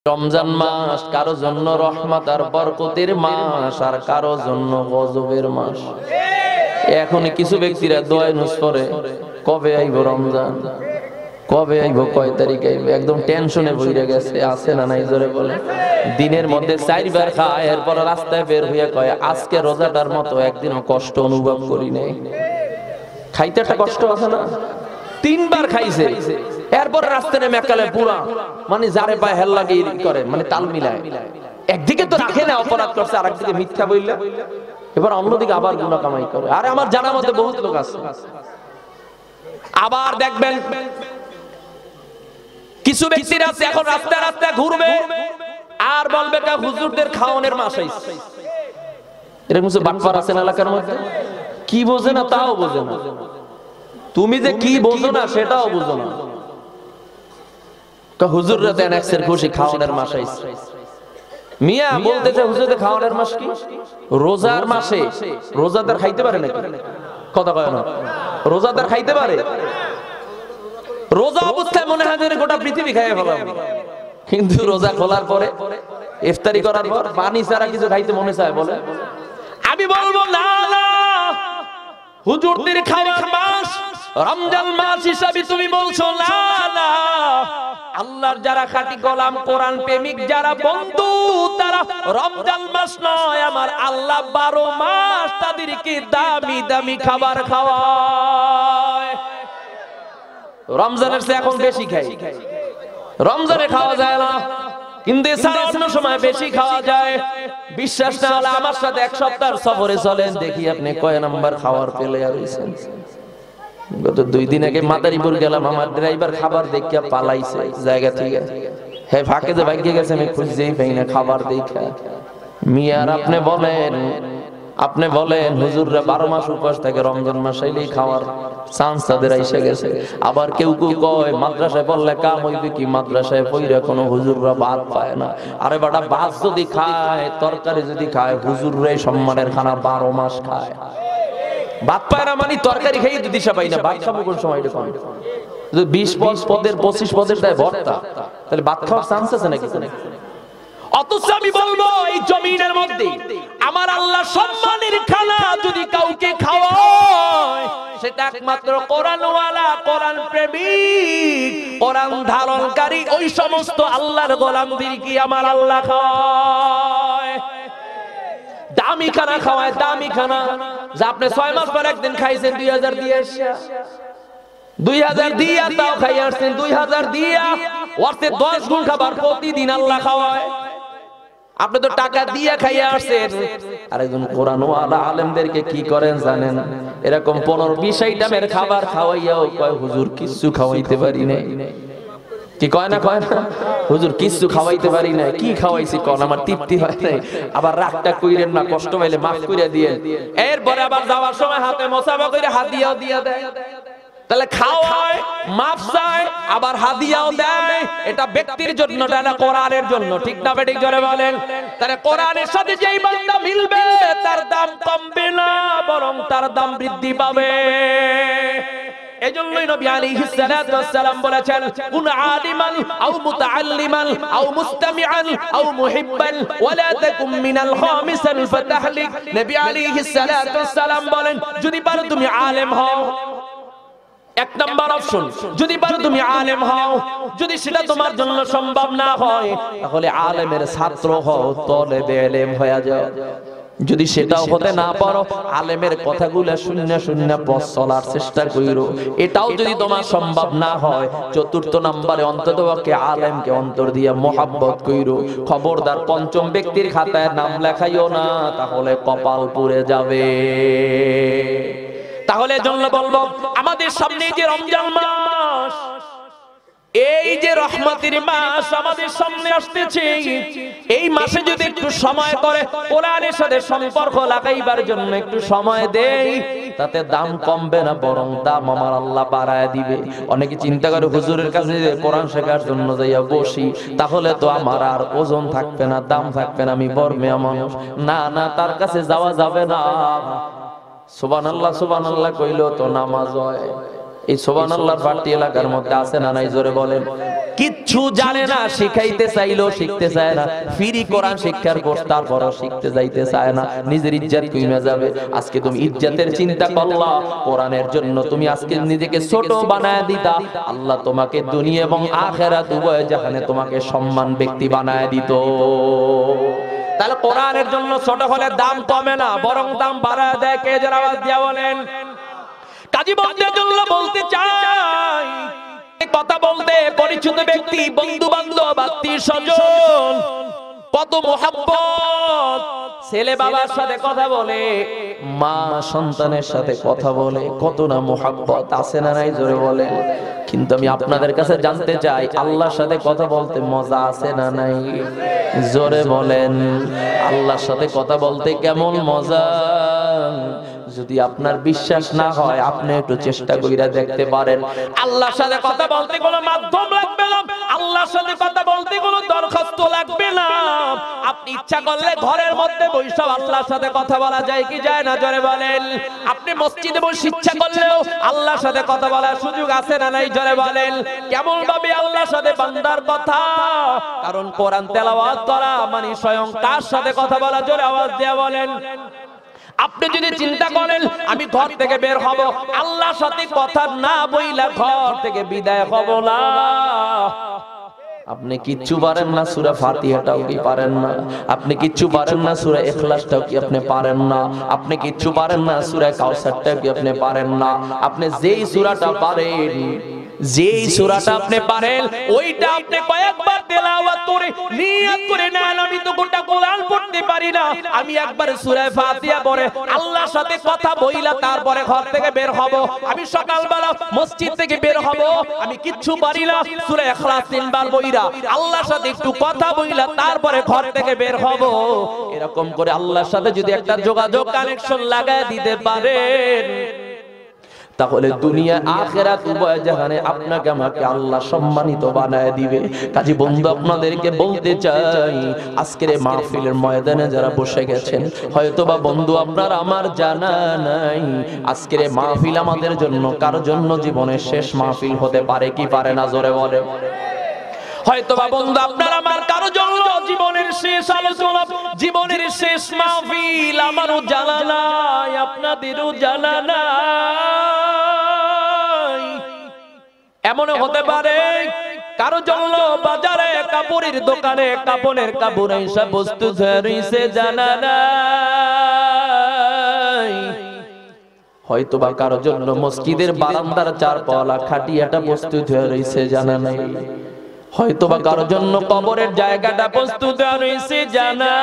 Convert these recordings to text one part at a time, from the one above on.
রমজান মাস কারো জন্য রহমত আর বরকতের মাস, আর কারো জন্য গজবের মাস। এখন কিছু ব্যক্তিরা দোয়া নুস পড়ে, কবে আইব রমজান, কবে আইব, কয় তারিখ আইব, একদম টেনশনে ভরে গেছে। আছে না নাই জোরে বলে? দিনের মধ্যে 4 বার খায়, এরপর রাস্তায় বের হয়ে কয় আজকে রোজাটার মতো একদিনও কষ্ট অনুভব করি নাই। খাইতে একটা কষ্ট আছে না? 3 বার খাইছে, এরপর রাস্তায় নেমে একালে পুরা মানে যারে পায় হেল লাগে করে, মানে তাল মিলায়। একদিকে তো রাখে না অপরাধ করছে, আর একদিকে মিথ্যা বললে, এবার অন্যদিকে আবার গুনাহ কামাই করে। আরে আমার জানার মধ্যে বহুত লোক আছে। আবার দেখবেন কিছু ব্যক্তিরা আছে এখন রাস্তায় রাস্তায় ঘুরবে আর বলবে কা হুজুরদের খাওয়ানোর মাস আইছে। এরকম কিছু বাটপার আছে না এলাকার মধ্যে, কি বোঝে না তাও বোঝে না। তুমি যে কি বোঝো না সেটাও বুঝো না। হুজুররা দেন এক্সের খুশি খাওয়ানোর মাস আইছে। মিয়া বলতেছে হুজুরদের খাওয়ানোর মাস কি? রোজার মাসে রোজাদার খাইতে পারে নাকি? কথা কয় না, রোজাদার খাইতে পারে? রোজা অবস্থায় মনে হয় যে গোটা পৃথিবী খাইয়ে ফেলাম, কিন্তু রোজা খোলার পরে ইফতারি করার পর পানি ছাড়া কিছু খাইতে মনে চায় বলে? আমি বলবো না না, হুজুরদের খাওয়ার মাস রমজান মাস হিসাবে তুমি বলছো না না। আল্লাহর যারা খাঁটি গোলাম কোরআন প্রেমিক যারা বন্ধু, তারা রমজান মাস নয় আমার আল্লাহ 12 মাস তাদেরকে দামি দামি খাবার খাওয়ায়। রমজানের চেয়ে এখন বেশি খাই, রমজানে খাওয়া যায় না, কিন্তু এছাড়া অন্য সময় বেশি খাওয়া যায়। বিশ্বাস না হলে আমার সাথে 1 সপ্তাহ সফরে চলেন, দেখি আপনি কয় নাম্বার খাওয়ার পেলে আইছেন। গত 2 দিন আগে মাদারীপুর গেলাম, আমার ড্রাইভার খাবার দেখিয়া পালাইছে জায়গা থেকে। হ্যাঁ ফাঁকে যে ভাগ্যে গেছে আমি খুঁজেই পাই না খাবার দেখা। মিয়ার আপনি বলেন হুজুররা 12 মাস উপবাস থাকে, রমজান মাস আইলেই খাওয়ার চান্স তাদের আইসা গেছে। আবার কেউ কেউ কয় মাদ্রাসায় পড়লে কাম হইবে কি, মাদ্রাসায় পড়লে কোনো হুজুররা ভাত পায় না। আরে বাটা ভাত যদি খায়, তরকারি যদি খায়, হুজুররাই সম্মানের খানা 12 মাস খায়। ভাত পায় না মানে তরকারি খাই দিশা পাই না, ভাত খাবো কোন সময়? এটা 20 পদের 25 পদের দেয় ভর্তা, তাহলে ভাত খাওয়ার চান্স আছে নাকি? অথচ আমি বলবো এই জমিনের মধ্যে আমার আল্লাহ সম্মানের খানা যদি কাউকে খাওয়ায়, সেটা একমাত্র কোরআনওয়ালা, কোরআন প্রেমিক, কোরআন ধারণকারী ওই সমস্ত আল্লাহর গোলামদেরকে আমার আল্লাহ খাওয়ায়। দামি খানা খাওয়ায়, দামি খানা যা আপনি 6 মাস পর একদিন খাইছেন 2000 দিয়ে, 2000 দিয়া তাও খাই আসছেন, 2000 দিয়া ওরতে 10 গুণ খাবার প্রতিদিন আল্লাহ খাওয়ায়। আপনি তো টাকা দিয়ে খাইয়া আসছেন। আরেকজন কোরআনওয়ালা আলেমদেরকে কি করেন জানেন? এরকম 15-20 আইটেমের খাবার খাওয়াইয়াও কয় হুজুর কিচ্ছু খাওয়াইতে পারি নাই। কি কয় না, কয় না হুজুর কিচ্ছু খাওয়াইতে পারি নাই। কি খাওয়াইছি কোন, আমার তৃপ্তি হয় নাই। আবার রাগটা কইরেন না, কষ্ট পাইলে মাফ কইরা দিয়েন। এরপরে আবার যাওয়ার সময় হাতে মোসাফা কইরা হাদিয়াও দিয়া দেয়। তাহলে খাওয়ায়, মাফ চায়, আবার হাদিয়াও দেয়। এটা ব্যক্তির জন্য, এটা কোরআনের জন্য, ঠিক না বেঠিক জোরে বলেন? তাহলে কোরআনের সাথে যেই বান্দা মিলবে তার দাম কমবে না, বরং তার দাম বৃদ্ধি পাবে। এজন্যই নবী আলাইহিস সালাতু ওয়াস সালাম বলেছেন, কুন আলিমান আও মুতাআল্লিমান আও মুস্তামিআন আও মুহিব্বান ওয়ালা তাকুম মিনাল খামিসাল ফাতাহলিক। নবী আলাইহিস সালাতু ওয়াস সালাম বলেন, যদি পারো তুমি আলেম হও, 1 নাম্বার অপশন, যদি পারো তুমি আলেম হও। যদি সেটা তোমার জন্য সম্ভব না হয়, তাহলে আলেমের ছাত্র হও, তলেবে ইলম হয়ে যাও। যদি সেটাও হতে না পারো, আলেমের কথাগুলো শুনে শুনে পথ চলার চেষ্টা কইরো। এটাও যদি তোমার সম্ভব না হয়, 4র্থ নম্বরে অন্ততপক্ষে আলেমকে অন্তর দিয়ে মোহাব্বত কইরো। খবরদার 5ম ব্যক্তির খাতায় নাম লেখাইও না, তাহলে কপাল পুড়ে যাবে। তাহলে জন্য বলবো আমাদের সামনে যে রমজান মাস, এই যে রহমতের মাস আমাদের সামনে আসতেছে, এই মাসে যদি একটু সময় করে কোরআনের সাথে সম্পর্ক লাগাইবার জন্য একটু সময় দেই, তাতে দাম কমবে না, বরং দাম আমার আল্লাহ বাড়ায় দিবে। অনেকে চিন্তা করে হুজুরের কাছে কোরআন শেখার জন্য যাইয়া বসি, তাহলে তো আমার আর ওজন থাকবে না, দাম থাকবে না, আমি বর্মেয়া মানুষ। না না, তার কাছে যাওয়া যাবে না। সুবহানাল্লাহ সুবহানাল্লাহ কইলো তো নামাজ হয়। এই সুবহানাল্লাহর পার্টি এলাকার মধ্যে আছে না নাই জোরে বলেন? কিচ্ছু জানে না, শিখাইতে চাইলেও শিখতে চায় না, ফ্রি কোরআন শিক্ষার কোর্স তারপরও শিখতে যাইতে চায় না, নিজের ইজ্জত কমে যাবে। আজকে তুমি ইজ্জতের চিন্তা করলা, কোরআনের জন্য তুমি আজকে নিজেকে ছোট বানায় দিতা, আল্লাহ তোমাকে দুনিয়া এবং আখিরাত উভয় জাহানে তোমাকে সম্মান ব্যক্তি বানায় দিত। তাহলে কোরআনের জন্য ছোট হলে দাম কমে না, বরং দাম বাড়ায় দেয়। কে যারা আওয়াজ দিয়া বলেন? কাজী বন্ধুদের জন্য বলতে চাই, কথা বলতে পরিচিত ব্যক্তি, বন্ধু বান্ধব, আত্মীয় স্বজন, কত মোহাব্বত। ছেলে বাবার সাথে কথা বলে, মা সন্তানের সাথে কথা বলে, কত না মোহাব্বত আছে না নাই? জোরে বলে। কিন্তু আমি আপনাদের কাছে জানতে চাই, আল্লাহর সাথে কথা বলতে মজা আছে না নাই? জোরে বলেন। আল্লাহর সাথে কথা বলতে কেমন মজা? যদি আপনার বিশ্বাস না হয়, আপনি একটু চেষ্টা কইরা দেখতে পারেন। আল্লাহর সাথে কথা বলতে কোনো মাধ্যম লাগবে না, আল্লাহর সাথে কথা বলতে কোনো দরখাস্ত লাগবে না। আপনি ইচ্ছা করলে ঘরের মধ্যে বসে আল্লাহর সাথে কথা বলা যায় কি যায় না? জোরে বলেন। আপনি মসজিদে বসে ইচ্ছা করলেও আল্লাহর সাথে কথা বলার সুযোগ আছে না নাই? জোরে বলেন। কেমন ভাবে আল্লাহর সাথে বান্দার কথা? কারণ কোরআন তেলাওয়াত করা মানে স্বয়ং কার সাথে কথা বলা? জোরে আওয়াজ দিয়ে বলেন। আপনি যদি চিন্তা করেন আমি ঘর থেকে বের হব, আল্লাহর সাথে কথা না বইলা ঘর থেকে বিদায় হব না, আপনি কিচ্ছু পারেন না। সূরা ফাতিহাটাও কি পারেন না? আপনি কিচ্ছু পারেন না। সূরা ইখলাসটাও কি আপনি পারেন না? আপনি কিচ্ছু পারেন না। সূরা কাউসারটাও কি আপনি পারেন না? আপনি যেই সূরাটা পারেন, যেই সূরাটা আপনি পারেন, ওইটা আপনি কয়েকবার তেলাওয়াত করে নিয়ত করে নেন, আমি তো গোটা কোরআন পড়তে পারি না, আমি একবার সূরা ফাতিহা পড়ে আল্লাহর সাথে কথা বইলা তারপরে ঘর থেকে বের হব। আমি সকালবেলা মসজিদ থেকে বের হব, আমি কিচ্ছু পারি না, সূরা ইখলাস 3 বার বইরা আল্লাহর সাথে একটু কথা বইলা তারপরে ঘর থেকে বের হব। এরকম করে আল্লাহর সাথে যদি একটা যোগাযোগ কানেকশন লাগায় দিতে পারেন, তাহলে দুনিয়া আখিরাত উভয় জাহানে আপনাকে আমাকে আল্লাহ সম্মানিত বানায় দিবে। কাজী বন্ধু, আপনাদেরকে বলতে চাই, আজকের এই মাহফিলের ময়দানে যারা বসে গেছেন, হয়তোবা বন্ধু আপনার আমার জানা নাই, আজকের এই মাহফিল আমাদের জন্য কারো জন্য জীবনের শেষ মাহফিল হতে পারে কি পারে না? জোরে বলে। হয়তোবা বন্ধু আপনার আমার কারো জন্য জীবনের শেষ আলোচনা, জীবনের শেষ মাহফিল। আমারও জানা নাই, আপনাদেরও জানা নাই। এমনও হতে পারে কারো জন্য বাজারে কাপড়ের দোকানে কাপড়ের কাপড় এইসব বস্তু ধরেছে, জানা নাই। হয়তোবা কারো জন্য মসজিদের বারান্দার চারপালা খাটিয়াটা বস্তু ধরেছে, জানা নাই। হয়তোবা কারো জন্য কবরের জায়গাটা প্রস্তুত রয়েছে, জানা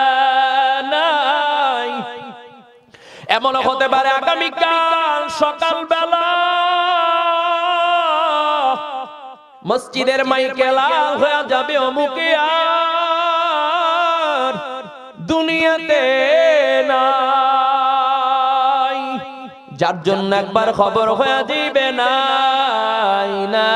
নাই। এমনও হতে পারে আগামীকাল সকালবেলা মসজিদের মাইকে লাল হয়ে যাবে, অমুকে আর দুনিয়াতে নাই, যার জন্য একবার খবর হয়ে যাবে নাই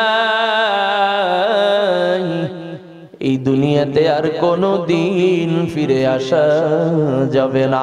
নাই, এই দুনিয়াতে আর কোনো দিন ফিরে আসা যাবে না।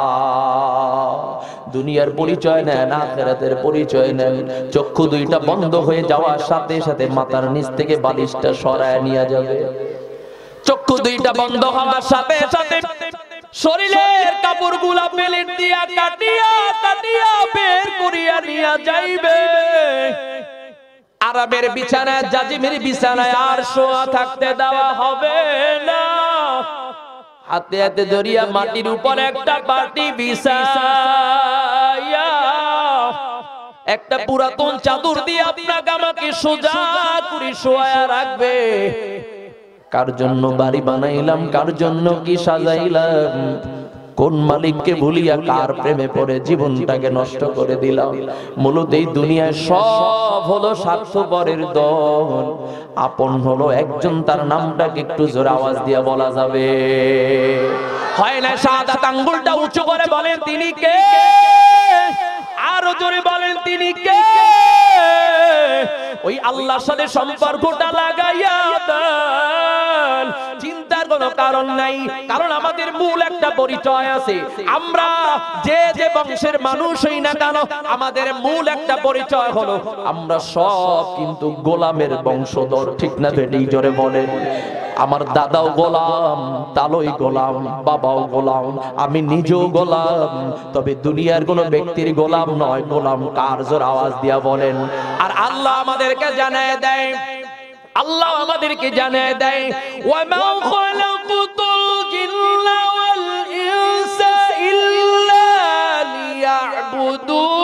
দুনিয়ার পরিচয় নেন, আখিরাতের পরিচয় নেন। চক্ষু দুইটা বন্ধ হয়ে যাওয়ার সাথে সাথে মাথার নিচ থেকে বালিশটা সরায় নিয়ে যাবে। চক্ষু দুইটা বন্ধ হওয়ার সাথে সাথে শরীরের কাপড়গুলা প্লেট দিয়া কাটিয়া কাটিয়া বের করিয়া নিয়ে যাইবে। আরামের বিছানায়, জাজিমের বিছানায় আর শোয়া থাকতে দেওয়া হবে না। হাতে হাতে ধরিয়া মাটির উপর একটা বাটি বিছাইয়া একটা পুরাতন চাদর দিয়ে আপনাকে আমাকে সোজা করে শোয়া রাখবে। কার জন্য বাড়ি বানাইলাম, কার জন্য কি সাজাইলাম, কোন মালিককে ভুলিয়া কার প্রেমে পড়ে জীবনটাকে নষ্ট করে দিলাম। মূলত এই দুনিয়ায় সব হলো স্বার্থপরের দল, আপন হলো একজন, তার নামটাকে একটু জোরে আওয়াজ দিয়ে বলা যাবে? হয় না? শাহাদাত আঙ্গুলটা উঁচু করে বলেন তিনি কে? আরো জোরে বলেন তিনি কে? ওই আল্লাহর সাথে সম্পর্কটা লাগাইয়া দেন। চিন্তার কোনো কারণ নাই, কারণ আমাদের মূল একটা পরিচয় আছে। আমরা যে যে বংশের মানুষ হই না কেন, আমাদের মূল একটা পরিচয় হলো আমরা সব কিন্তু গোলামের বংশধর। ঠিক না বেটি? জোরে বলে। আমার দাদাও গোলাম, তালই গোলাম, বাবাও গোলাম, আমি নিজেও গোলাম, তবে দুনিয়ার কোন ব্যক্তির গোলাম নয়। গোলাম কার? জোর আওয়াজ দিয়া বলেন। আর আল্লাহ আমাদেরকে জানায় দেয়, আল্লাহ আমাদেরকে জানায় দেয়, ওয়া মা খালাকুতুল জিন্না ওয়াল ইনসা ইল্লা লিয়াবুদুন।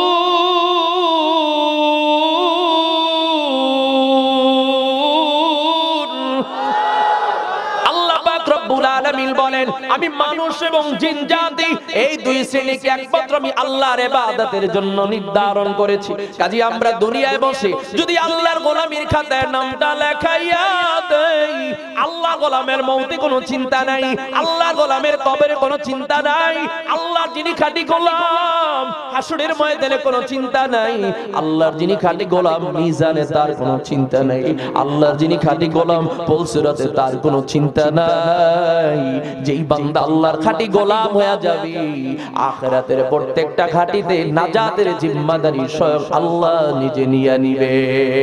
রব্বুল আলামিন বলেন, আমি মানুষ এবং জিন জাতি এই দুই শ্রেণীকে একমাত্র আমি আল্লাহর ইবাদতের জন্য নির্ধারণ করেছি। কাজী আমরা দুনিয়ায় বসে যদি আল্লাহর গোলামির খাতায় নামটা লেখাইয়া দেই, আল্লাহ গোলামের মৌতে কোনো চিন্তা নাই, আল্লাহ গোলামের কবরে কোনো চিন্তা নাই, আল্লাহর যিনি খাঁটি গোলাম হাসরের ময়দানে কোনো চিন্তা নাই, আল্লাহর যিনি খাঁটি গোলাম মিজানে তার কোনো চিন্তা নাই, আল্লাহর যিনি খাঁটি গোলাম পুলসিরাতে তার কোনো চিন্তা নাই। যেই বান্দা আল্লাহর খাঁটি গোলাম হয়ে যাবে, আখিরাতের প্রত্যেকটা ঘাটিতে নাজাতের জিম্মাদারি স্বয়ং আল্লাহ নিজে নিয়ে নিবে।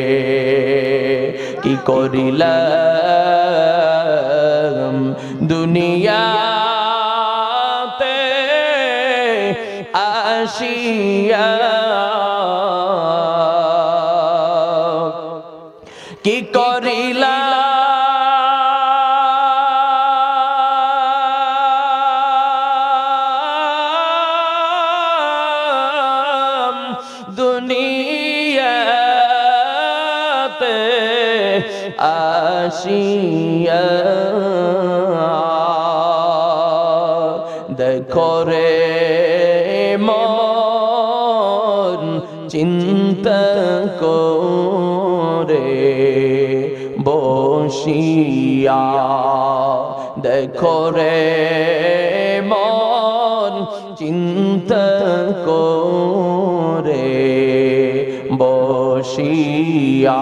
কি করিলাম দুনিয়াতে আসিয়া, কি করিলাম দুনিয়াতে আসিয়া, দেখো রে মন চিন্তা করে বসিয়া, দেখো রে মন চিন্তা করে বসিয়া।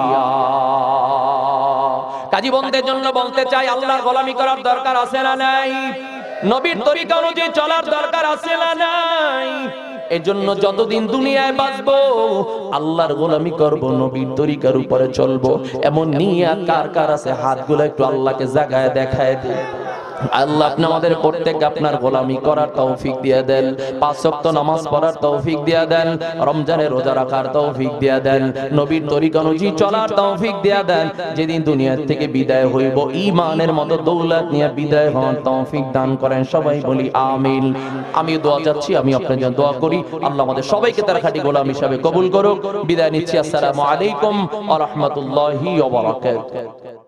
কাজী বন্ধের জন্য বলতে চাই, আল্লাহর গোলামি করার দরকার আছে না নাই? নবীর তরিকা অনুযায়ী চলার দরকার আছে না নাই? এজন্য যতদিন দুনিয়ায় বাঁচবো আল্লাহর গোলামি করব, নবীর তরিকার উপরে চলবো, এমন নিয়ত কার কার আছে? হাতগুলো একটু আল্লাহকে জাগায় দেখায় দেয়। আল্লাহ আপনি আমাদের প্রত্যেককে আপনার গোলামি করার তৌফিক দিয়ে দেন, 5 ওয়াক্ত নামাজ পড়ার তৌফিক দিয়ে দেন, রমজানে রোজা রাখার তৌফিক দিয়ে দেন, নবীর তরিকা অনুযায়ী চলার তৌফিক দিয়ে দেন। যেদিন দুনিয়া থেকে বিদায় হইব ঈমানের মতো দৌলত নিয়ে বিদায় হওয়ার তৌফিক দান করেন। সবাই বলি আমিন। আমি দোয়া চাচ্ছি, আমি আপনাদের জন্য দোয়া করি, আল্লাহ আমাদের সবাইকে তার খাঁটি গোলাম হিসেবে কবুল করুক। বিদায় নিচ্ছি। আসসালামু আলাইকুম ওয়া রাহমাতুল্লাহি ওয়া বারাকাতুহু।